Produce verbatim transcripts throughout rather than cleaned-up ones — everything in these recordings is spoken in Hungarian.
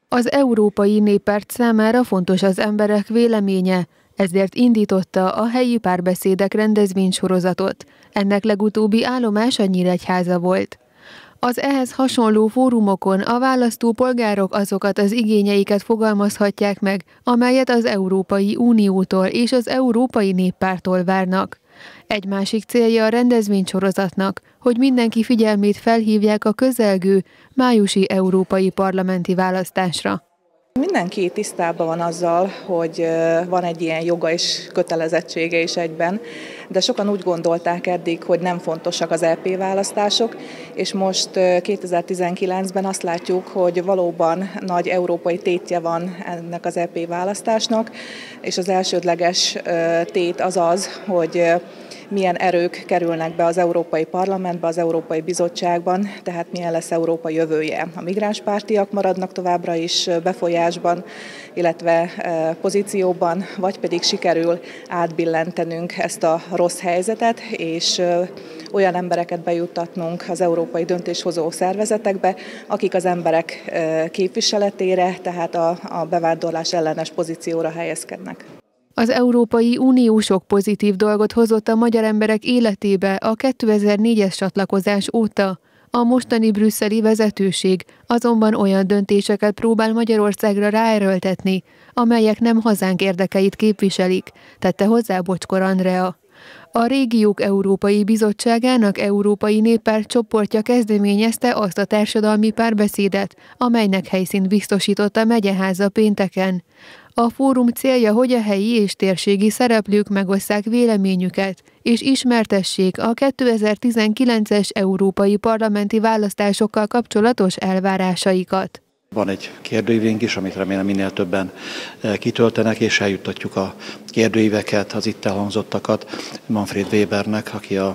Az Európai Néppárt számára fontos az emberek véleménye, ezért indította a helyi párbeszédek rendezvénysorozatot. Ennek legutóbbi állomása Nyíregyháza volt. Az ehhez hasonló fórumokon a választópolgárok azokat az igényeiket fogalmazhatják meg, amelyet az Európai Uniótól és az Európai Néppárttól várnak. Egy másik célja a rendezvénysorozatnak, hogy mindenki figyelmét felhívják a közelgő májusi európai parlamenti választásra. Mindenki tisztában van azzal, hogy van egy ilyen joga és kötelezettsége is egyben, de sokan úgy gondolták eddig, hogy nem fontosak az é pé választások, és most kétezer-tizenkilencben azt látjuk, hogy valóban nagy európai tétje van ennek az é pé választásnak, és az elsődleges tét az az, hogy milyen erők kerülnek be az Európai Parlamentbe, az Európai Bizottságban, tehát milyen lesz Európa jövője. A migránspártiak maradnak továbbra is befolyásban, illetve pozícióban, vagy pedig sikerül átbillentenünk ezt a rossz helyzetet, és olyan embereket bejuttatnunk az európai döntéshozó szervezetekbe, akik az emberek képviseletére, tehát a, a bevándorlás ellenes pozícióra helyezkednek. Az Európai Unió sok pozitív dolgot hozott a magyar emberek életébe a kétezer-négyes csatlakozás óta. A mostani brüsszeli vezetőség azonban olyan döntéseket próbál Magyarországra ráerőltetni, amelyek nem hazánk érdekeit képviselik, tette hozzá Bocskor Andrea. A Régiók Európai Bizottságának Európai Néppárt csoportja kezdeményezte azt a társadalmi párbeszédet, amelynek helyszínt biztosított a megyeháza pénteken. A fórum célja, hogy a helyi és térségi szereplők megosszák véleményüket, és ismertessék a kétezer-tizenkilences európai parlamenti választásokkal kapcsolatos elvárásaikat. Van egy kérdőívünk is, amit remélem minél többen kitöltenek, és eljuttatjuk a kérdőíveket, az itt elhangzottakat Manfred Webernek, aki a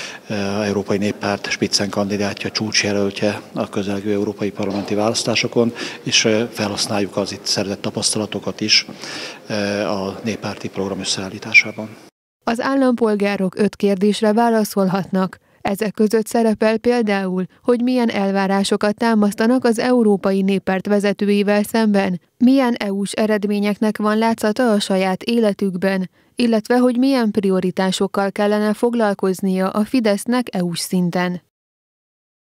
Európai Néppárt spitzenkandidátja, csúcsjelöltje a közelgő európai parlamenti választásokon, és felhasználjuk az itt szerzett tapasztalatokat is a néppárti program összeállításában. Az állampolgárok öt kérdésre válaszolhatnak. Ezek között szerepel például, hogy milyen elvárásokat támasztanak az Európai Néppárt vezetőivel szemben, milyen é u-s eredményeknek van látszata a saját életükben, illetve hogy milyen prioritásokkal kellene foglalkoznia a Fidesznek é u-s szinten.